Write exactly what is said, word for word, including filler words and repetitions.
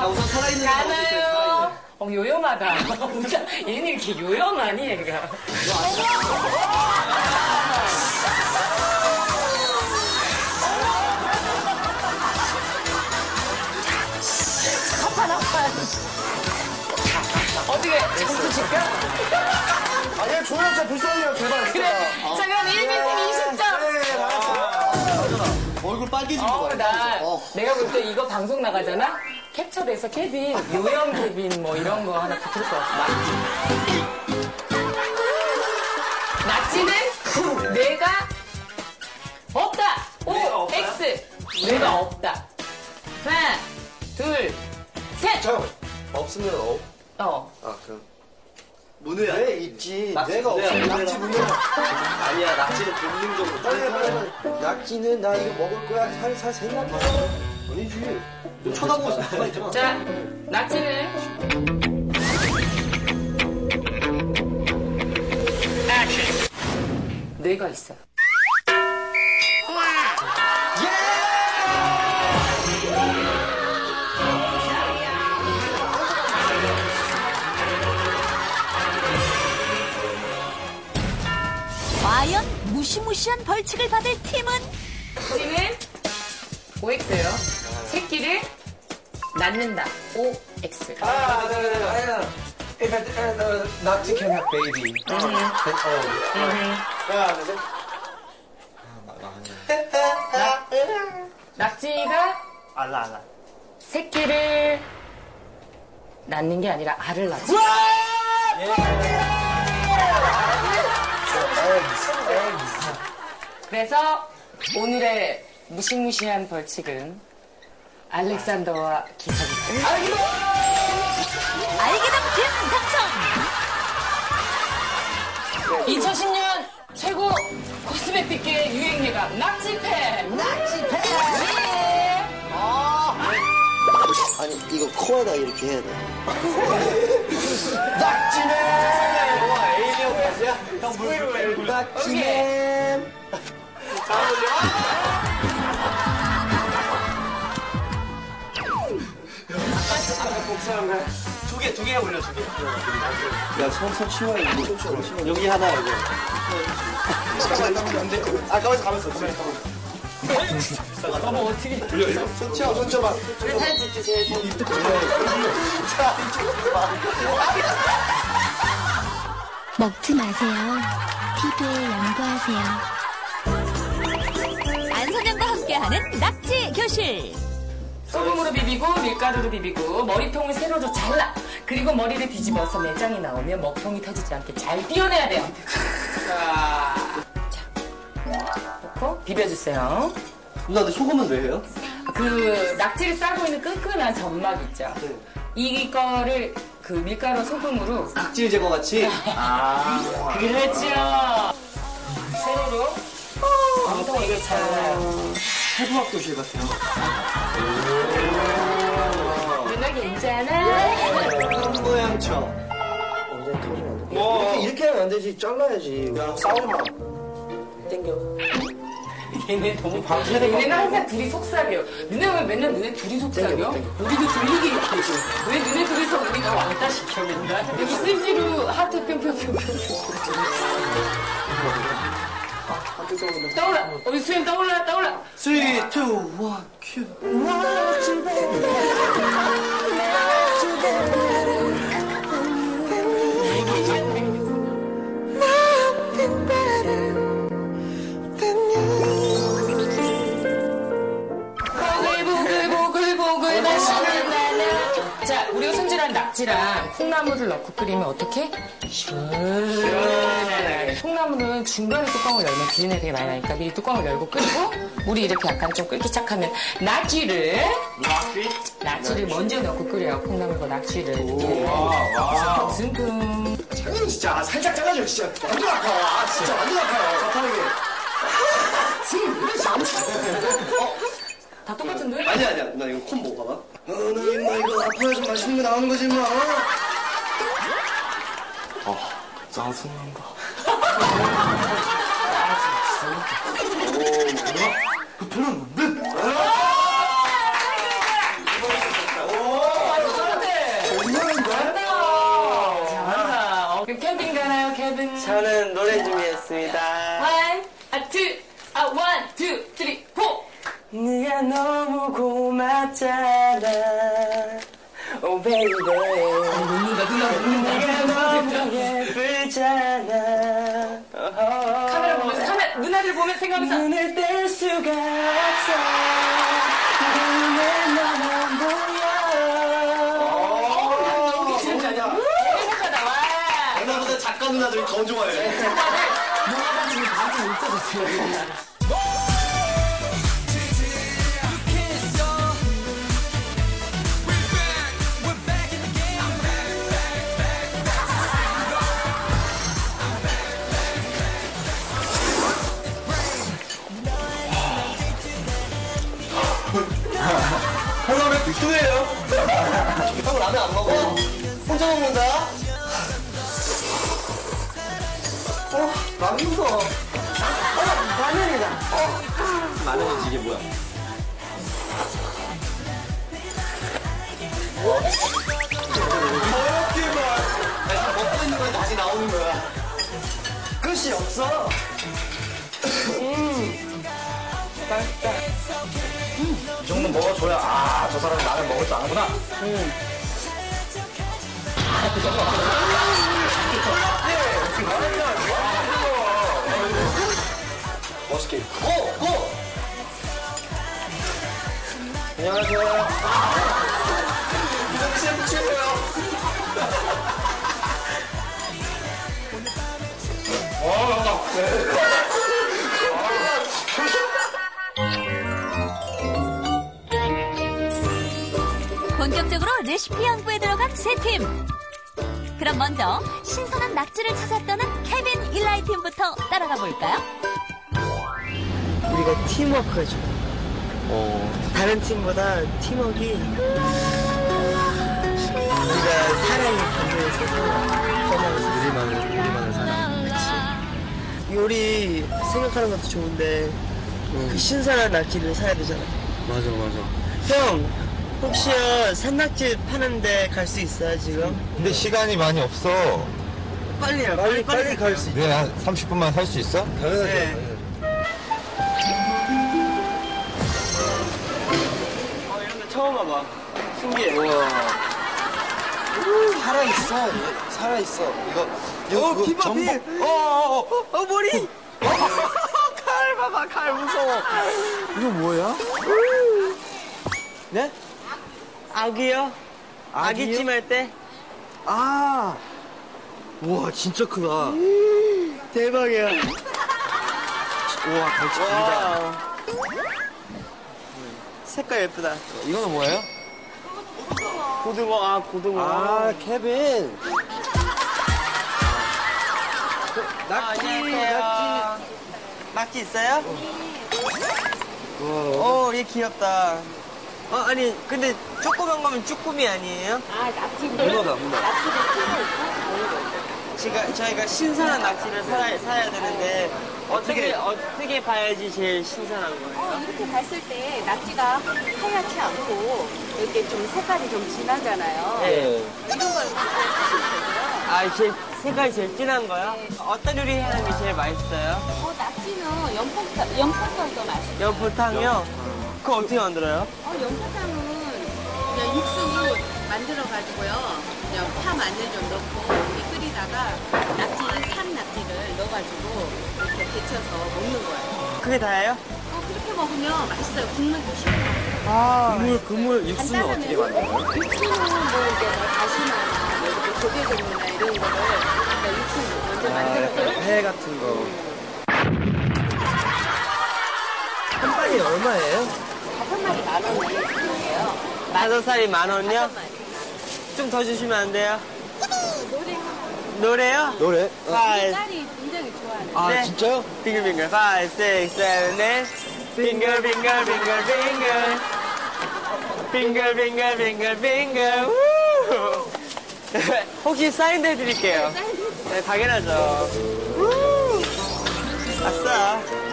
자, 우선 살아있는 거 가나요? 어, 요염하다. 얘는 이렇게 요염하니, 얘가. 한판 어떻게 점수 줄까? 아니 조연차 불쌍해요 제발. 그래. 어. 자 그럼 일 비팀 이십 점. 네 나갔어. 얼굴 빨개진 어, 거 봐. 나 어. 내가 볼 때 이거 방송 나가잖아. 캡처돼서 케빈 요염 케빈 뭐 이런 거 하나 붙을 것 같아. 낙지는 뇌가 없다. O X 뇌가 없다. 하나 둘 셋. 잠깐만. 없으면 어. 어. 아 그럼. 문우야. 왜 있지? 낙지, 내가 없으면 문우야. 낙지 문제. 아니야, 낙지는 본능적으로. 빨리 빨리 빨리. 낙지는 나 이거 먹을 거야. 살살 생각해. 아니지. 너 쳐다보고 있어. 가만히 있잖아. 자 낙지는 뇌가 있어. 과연 무시무시한 벌칙을 받을 팀은? 낙지는 O X예요. 새끼를 낳는다. O X. 아, 네, 네, 네. If I, uh, 낙지 can have baby. 어. 하나, 둘, 셋. 낙지가 알라, 알라. 새끼를 낳는 게 아니라 알을 낳지. 그래서 오늘의 무시무시한 벌칙은 알렉산더와 기석이다. 알게당팀 당첨! 이천십 년 최고 코스메틱계 유행예가 낙지팩! 낙지팩! 아니, 이거 코에다 이렇게 해야 돼. 낙지맨! 와, 에이리언 야 형 물로 해. 낙지맨! 잘 어울려. 복사한 두 개, 두 개 올려, 두 개. 야, 서서 치워야 돼. 여기 하나, 여기. 아, 가만있어, 가만있어. 어머, 어떻게. 손 치워, 손 치워봐. 사진 찍주세요. 먹지 마세요. 피부에 양보하세요. 안선영과 함께하는 낙지 교실. 소금으로 비비고 밀가루로 비비고 머리통을 세로로 잘라. 그리고 머리를 뒤집어서 내장이 나오면 먹통이 터지지 않게 잘 띄어내야 돼요. 자, 자, 넣고 비벼주세요. 누나, 근데 소금은 왜 해요? 그 낙지를 싸고 있는 끈끈한 점막 있죠. 네. 이거를 그 밀가루 소금으로 악질 제거 같이? 아. 그렇죠. 세로로 엉덩이를 잘라요. 해부학 교실 같아요. 누나 괜찮아? 한 모양처럼. 완전 터지면 안 돼. 이렇게, 이렇게 하면 안 되지. 잘라야지. 야, 싸우지 마. 땡겨. 얘네 너무 밤새는 얘네는 항상 둘이 속삭여. 너네 왜 맨날 너네 둘이 속삭여? 우리도 들리게 이렇게 해줘. 왜 너네 둘이서 우리가 왕따 시켜 맨날? 여기 스시로 하트 뿅뿅뿅뿅. 떠올라. 우리 수영 떠올라 떠올라. 쓰리, 투, 원, 큐. 보글보글보글 맛있는 나나. 자, 우리가 손질한 낙지랑 콩나물을 넣고 끓이면 어떻게? 시원하게. 콩나물은 중간에 뚜껑을 열면 비린내 되게 많이 나니까 미리 뚜껑을 열고 끓이고 물이 이렇게 약간 좀 끓기 시작하면 낙지를 낙지? 낙지를 먼저 넣고 끓여요. 콩나물과 낙지를. 와. 슴금. 장님 진짜 살짝 잘라줘 진짜 완전 아까워. 아 진짜 완전 아까워. 사탕이게. 지금 이래 잘못. 어? 다 똑같은데? 아니야, 아니야. 누나 이거 콤 먹어봐봐. 어, 나 임마 이거 아파서 맛있는 거 나오는 거지, 임마. 어, 짜증난다. 오, 뭐야? 그 별로였는데? 오, 세븐. 저는 노래 준비했습니다. 원, 아, 투, 아, 원, 투, 쓰리, 포. 네가 너무 고맙잖아. Oh baby. 녹는다, 누나 네가 너무 녹는다. 예쁘잖아. 카메라 보면서, 카메라, 누나들 보면서 생각하면서. 눈을 뗄 수가 없어. 눈에 너만 보여. 행복하다, 와. 누나보다 작가 누나들이 더 좋아해. 누나가 지금 나한테 웃어줬어요. 형 라면 빅두예요. 형 라면 안 먹어? 혼자 먹는다. 어, 라면 무서워. 어, 라면이다. 어. 라면은 이게 뭐야? 어렵게 봐. 아니, 먹고 있는 건 다시 나오는 거야. 끝이 없어. 이 정도 먹어줘야, 아, 저 사람은 라면 먹을 줄 아는구나. 음. 멋있게. 고! 고! 안녕하세요. 이정희 셰프 최고요. 와, 본격적으로 레시피 연구에 들어간 세 팀. 그럼 먼저 신선한 낙지를 찾아 떠는 케빈 일라이 팀부터 따라가 볼까요? 우리가 팀워크가 좋아. 어. 다른 팀보다 팀워크 우리가 사랑이 감정해서 우리만을, 우리만을 사랑. 요리 생각하는 것도 좋은데 그 신선한 낙지를 사야 되잖아. 맞아, 맞아. 형 혹시요 산낙지 파는데 갈 수 있어요 지금? 근데 시간이 많이 없어. 빨리요. 빨리 빨리 갈 수 있어. 네, 한 삼십 분만 살 수 있어? 당연하죠. 네. 어 이런 거 처음 와봐. 신기해. 우와. 살아있어. 살아있어. 이거, 이거, 어, 그거 비바, 비. 전복. 어, 어, 어, 어, 머리. 칼 봐봐, 칼 무서워. 이거 뭐야? 네? 아기요? 아기 아기요? 찜할 때? 아. 우와, 진짜 크다. 대박이야. 우와, 갈치 길다. 와. 색깔 예쁘다. 이거는 뭐예요? 고등어, 아, 고등어. 아, 케빈. 낙지, 안녕하세요. 낙지 있어요? 우와. 어, 얘 귀엽다. 어, 아니, 근데 조그만 거면 쭈꾸미 아니에요? 아, 낙지. 문어다, 문어. 제가, 저희가 신선한 낙지를 사야, 사야 되는데, 어떻게, 어떻게 봐야지 제일 신선한 거예요? 어, 이렇게 봤을 때 낙지가 하얗지 않고 이렇게 좀 색깔이 좀 진하잖아요. 네. 이런 걸 사시면 되고요. 아, 제일, 색깔이 제일 진한 거요? 어떤 요리 하는 게 제일 맛있어요? 어, 낙지는 연포탕, 연포탕도 맛있어요. 연포탕이요? 그거 어떻게 만들어요? 어, 연포탕은 그냥 육수 만들어가지고요. 그냥 파 마늘 좀 넣고 이렇게 끓이다가 낙지, 산 낙지를 넣어가지고 이렇게 데쳐서 먹는 거예요. 그게 다예요? 어, 그렇게 먹으면 맛있어요. 국물도 시원하고. 아, 국물, 국물, 육수는 어떻게 만들어요? 육수는 뭐 이제 뭐 다시마나 뭐 이렇게 조개 종류나 이런 거를 그러니까 육수 먼저 아, 만들어서 약간 회 같은 거. 한 판이 얼마예요? 다섯 마리 만 원이에요. 다섯 살이 만 원이요? 다섯 마리. 좀 더 주시면 안 돼요? 노래 노래요? 노래? 어. 파이, 딸이 굉장히 좋아하는. 아, 네. 진짜요? 빙글빙글, 파이, 식스, 세븐, 넷. 빙글, 빙글, 빙글, 빙글. 빙글, 빙글, 빙글, 빙글. 우! 혹시 사인도 해드릴게요. 네, 당연하죠. 우! 아싸.